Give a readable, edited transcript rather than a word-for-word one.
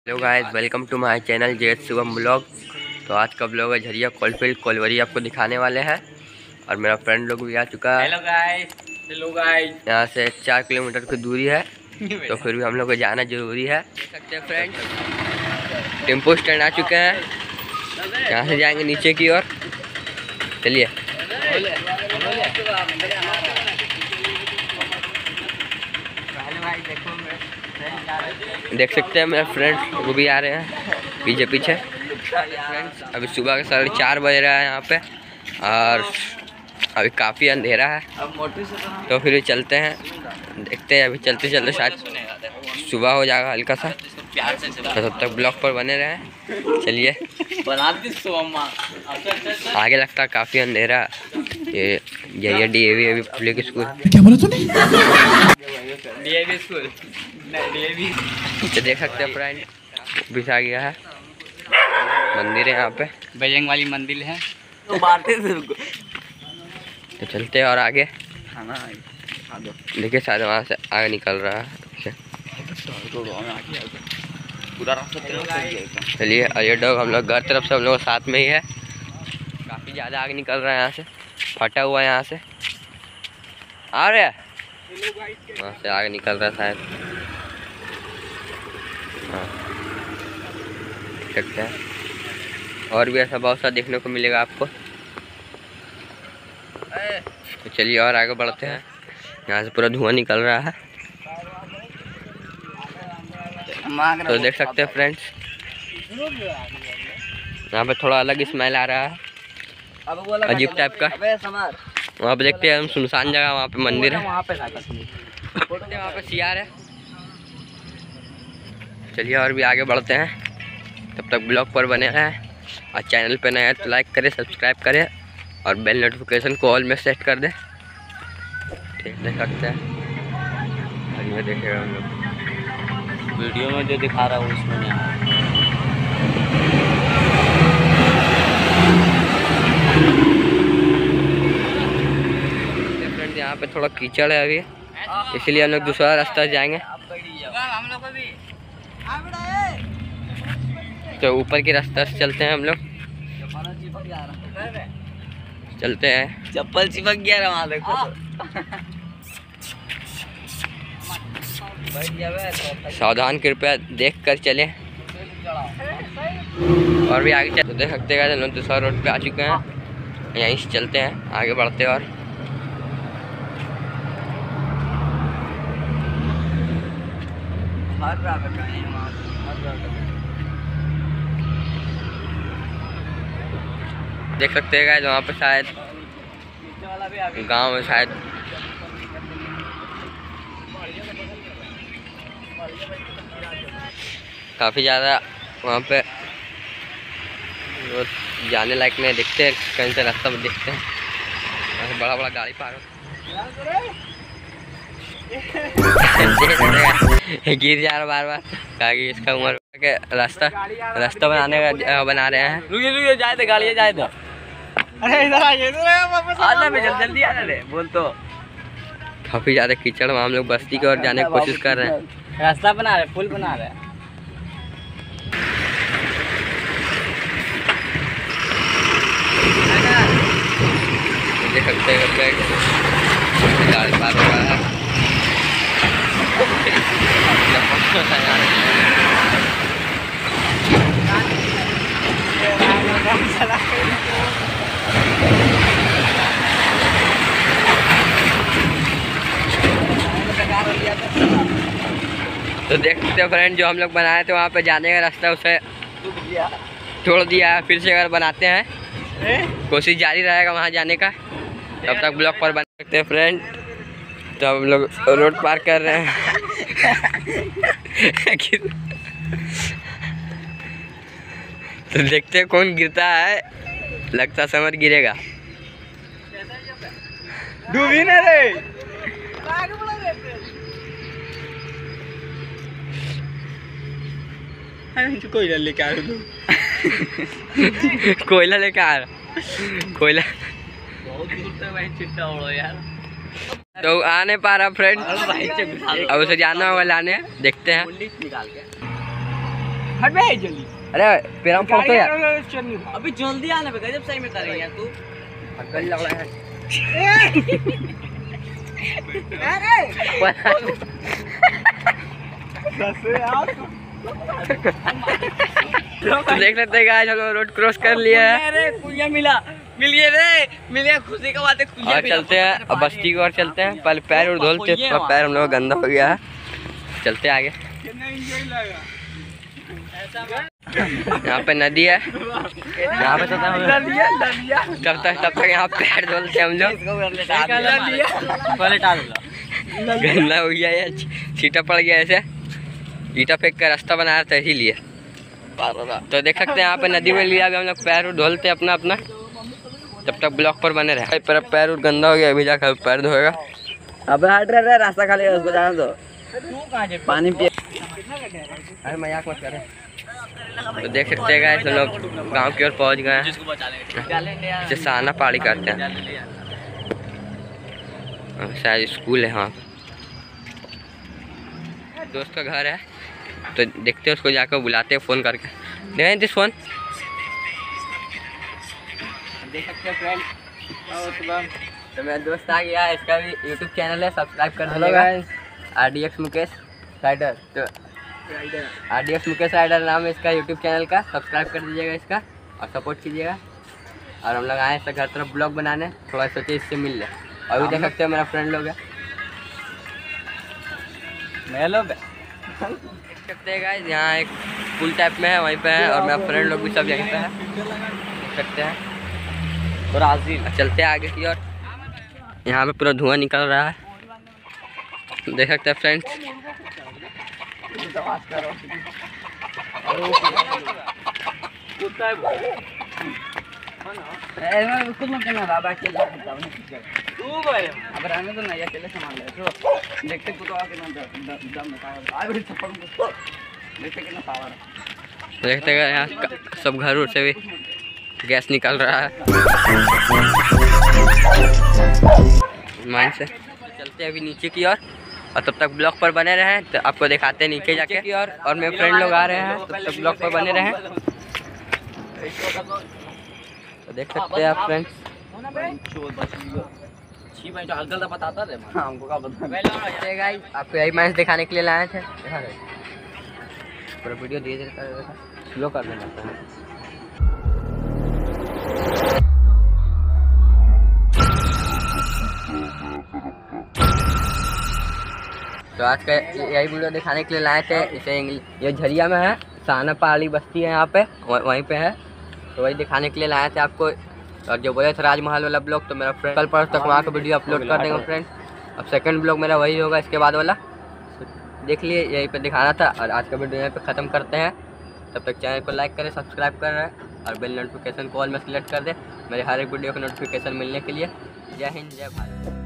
Hello guys, welcome to my channel JS Shubham blog. तो आज का ब्लॉग है झरिया कोलफील्ड कोलवरी आपको दिखाने वाले हैं। और मेरा फ्रेंड लोग भी आ चुका है। Hello guys. यहाँ से 4 किलोमीटर की दूरी है तो फिर भी हम लोग को जाना जरूरी है। देख सकते हैं फ्रेंड्स, टेम्पो स्टैंड आ चुके हैं। यहाँ से जाएंगे नीचे की ओर। चलिए देख सकते हैं मेरे फ्रेंड्स वो भी आ रहे हैं पीछे पीछे। फ्रेंड्स अभी सुबह के 4:30 बज रहा है यहाँ पे और अभी काफ़ी अंधेरा है। तो फिर चलते हैं, देखते हैं। अभी चलते चलते शायद सुबह हो जाएगा हल्का सा। तो तब तक ब्लॉग पर बने रहें। चलिए आगे लगता है काफ़ी अंधेरा। ये डीएवी पब्लिक स्कूल, क्या बोला तूने? डीएवी स्कूल तो देख सकते हैं फ्रेंड भी आ गया है। मंदिर है यहाँ पे, बजरंग वाली मंदिर है। तो चलते हैं और आगे देखिए शायद वहाँ से आगे निकल रहा है। चलिए और ये डॉग हम लोग घर तरफ से हम लोग साथ में ही है। काफ़ी ज़्यादा आगे निकल रहा है, यहाँ से फटा हुआ है, यहाँ से आ रहे हैं, वहाँ से आगे निकल रहा है शायद। हाँ सकते हैं। और भी ऐसा बहुत सा देखने को मिलेगा आपको। तो चलिए और आगे बढ़ते हैं। यहाँ से पूरा धुआं निकल रहा है। तो देख सकते हैं फ्रेंड्स यहाँ पे थोड़ा अलग स्मेल आ रहा है, अजीब टाइप का। वहाँ पे देखते हैं हम सुनसान जगह, वहाँ पे मंदिर है, वहाँ पे सियार है। चलिए और भी आगे बढ़ते हैं, तब तक ब्लॉग पर बने रहें। और चैनल पे नया है तो लाइक करें, सब्सक्राइब करें और बेल नोटिफिकेशन को ऑल में सेट कर दें। ठीक देख सकते हैं। और ये देखेगा हम लोग वीडियो में जो दिखा रहा हूँ उसमें नहीं। फ्रेंड यहाँ पे थोड़ा कीचड़ है अभी, इसलिए हम लोग दूसरा रास्ता जाएंगे। तो ऊपर के रास्ते से चलते हैं हम लोग। चलते हैं। चप्पल चिपक गया वहाँ देखो। सावधान कृपया देख कर चलें। और भी आगे तो देख सकते हैं हम दूसरा रोड पे आ चुके हैं। यहीं से चलते हैं, आगे बढ़ते हैं। और देख सकते हैं वहाँ पे शायद गांव में शायद काफ़ी ज़्यादा वहाँ पे जाने लायक नहीं। देखते हैं कहीं से रास्ता में, देखते हैं बड़ा बड़ा गाड़ी पार गिर जा रहा बार बार। कहा कि इसका उम्र के रास्ता बना रहे हैं। रुकिए जाए तो गाड़ियाँ जाए तो। अरे इधर आइए, जल्दी आ रहे बोल। तो काफ़ी ज़्यादा कीचड़, वहाँ हम लोग बस्ती की ओर जाने की कोशिश कर रहे हैं। रास्ता बना रहे, पुल बना रहे हैं। देख सकते हैं गाड़ी पार हो रहा है। तो देख सकते हैं फ्रेंड जो हम लोग बनाए थे वहाँ पे जाने का रास्ता उसे छोड़ दिया है। फिर से अगर बनाते हैं कोशिश जारी रहेगा वहाँ जाने का। तब तक ब्लॉग पर बना सकते हैं फ्रेंड। तो हम लोग रोड पार कर रहे हैं। तो देखते हैं कौन गिरता है, लगता समझ गिरेगा। डूबी ना रे। कोयला लेके आ कोयला लेके आ कोयला बहुत दूर तक भाई चिट्टा उड़ो यार। तो आ नहीं पा रहा फ्रेंड, अब उसे जाना होगा लाने, देखते हैं। हट बे जल्दी। अरे पेराम फोटो यार। अभी जल्दी आने पे गजब सही में कर रही है तू। अकल लग रहा है। तो देख सकते हैं गाइस हम लोग रोड क्रॉस कर लिया है। अरे कुइया मिला मिल गया रे मिल गया खुशी का बात है कुइया और चलते हैं अब बस्ती की ओर चलते हैं। पहले पैर और धोलते हैं, थोड़ा पैर हम लोग गंदा हो गया है। चलते हैं आगे। यहाँ पे नदी है, यहाँ पे तब तक यहाँ पैर धोलते हैं हम लोग। गंदा हो गया है, छीटा पड़ गया ऐसे, ईटा फेंक कर रास्ता बनाया था इसीलिए। तो देख सकते हैं यहाँ पे नदी में लिया, अभी हम लोग पैर धोलते हैं अपना अपना, तब तक ब्लॉक पर बने रहे। पर पैर गंदा हो गया, अभी जाकर पैर धोएगा। अबे हट रहा रास्ता खाली है, उसको जाने दो। पानी पिए। अरे मजाक मत कर। तो देख सकते हैं गाइस हम लोग गांव की ओर पहुंच गए हैं। जैसे साना पहाड़ी करते हैं, शायद स्कूल है। हाँ दोस्त का घर है, तो देखते हैं उसको जाकर बुलाते हैं फ़ोन करके। देखें दिस फोन। देख सकते हैं फ्रेंड, तो मेरा दोस्त आ गया है, इसका भी यूट्यूब चैनल है, सब्सक्राइब कर दीजिएगा। RDX मुकेश राइडर, तो RDX मुकेश राइडर नाम है इसका यूट्यूब चैनल का, सब्सक्राइब कर दीजिएगा इसका और सपोर्ट कीजिएगा। और हम लोग आए इसका घर तरफ ब्लॉग बनाने, थोड़ा सोचे इससे मिल ले। अभी देख सकते हैं मेरा फ्रेंड लोग है, मैं लोग देख सकते हैं गाइस यहाँ एक पुल टाइप में है, वहीं पे है, और मेरा फ्रेंड लोग भी सब यहीं पे है, देख सकते हैं। तो राजी चलते हैं आगे की ओर। यहाँ पे पूरा धुआं निकल रहा है, देख सकते हैं फ्रेंड्स। कुछ मत करना बाबा के तू गए अब रहने तो नहीं अकेले संभाल ले तो देखते कुछ आके ना दम में पावर आ बड़ी थप्पड़ को देखते कितना पावर है। देखते हैं यहाँ सब घर से भी गैस निकल रहा है माइन से। चलते हैं अभी नीचे की ओर, और तब तक ब्लॉक पर बने रहे, तो आपको दिखाते हैं नीचे जाके की ओर। और मेरे फ्रेंड लोग आ रहे हैं, तब तक ब्लॉक पर बने रहे। तो देख सकते हैं आप फ्रेंड्स, आपको यही मैच दिखाने के लिए लाए थे। पूरा वीडियो धीरे धीरे स्लो कर देना। तो आज का यही वीडियो दिखाने के लिए लाए थे। इसे ये झरिया में है, साना पहाड़ी बस्ती है यहाँ पे, वहीं पे है, तो वही दिखाने के लिए लाए थे आपको। और जो बोले थे राजमहल वाला ब्लॉग, तो मेरा फ्रेंड कल परसों तक वहाँ का वीडियो अपलोड कर देंगे फ्रेंड। अब सेकंड ब्लॉग मेरा वही होगा इसके बाद वाला, देख लिए, यहीं पे दिखाना था। और आज का वीडियो यहाँ पे ख़त्म करते हैं। तब तक चैनल को लाइक करें, सब्सक्राइब करें और बेल नोटिफिकेशन को ऑल में सेलेक्ट कर दें मेरे हर एक वीडियो का नोटिफिकेशन मिलने के लिए। जय हिंद, जय भारत।